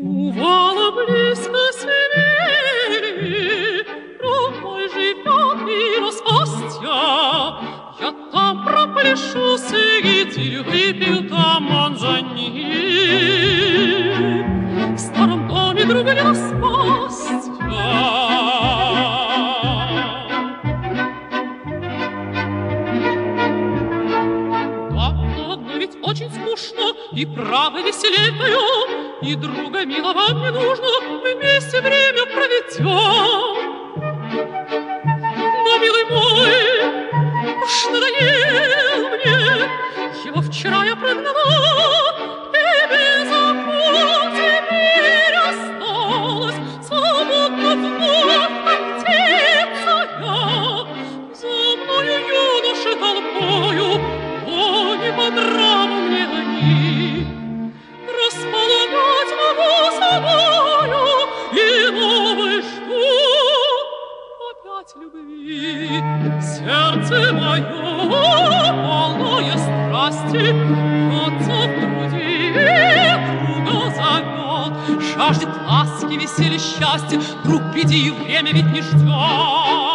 Бывало близко сидели, другой живет и распастя. Я там пропляшу среди, выпью там он за ним. В старом доме друга не распастя. Да, одно ведь очень скучно, и право веселею, и друга милого не нужно, мы вместе время проведем. Но, милый мой, уж надоел мне, его вчера я прогнала, и без окон теперь осталась, свободно вновь как птица я. За мною юноши толпою, но не по нраву мне они. Располагать могу собою, и новый жду опять любви. Сердце мое, полное страсти, бьется в груди, друга зовет, жаждет ласки, веселья, счастья. Друг, приди, время ведь не ждет.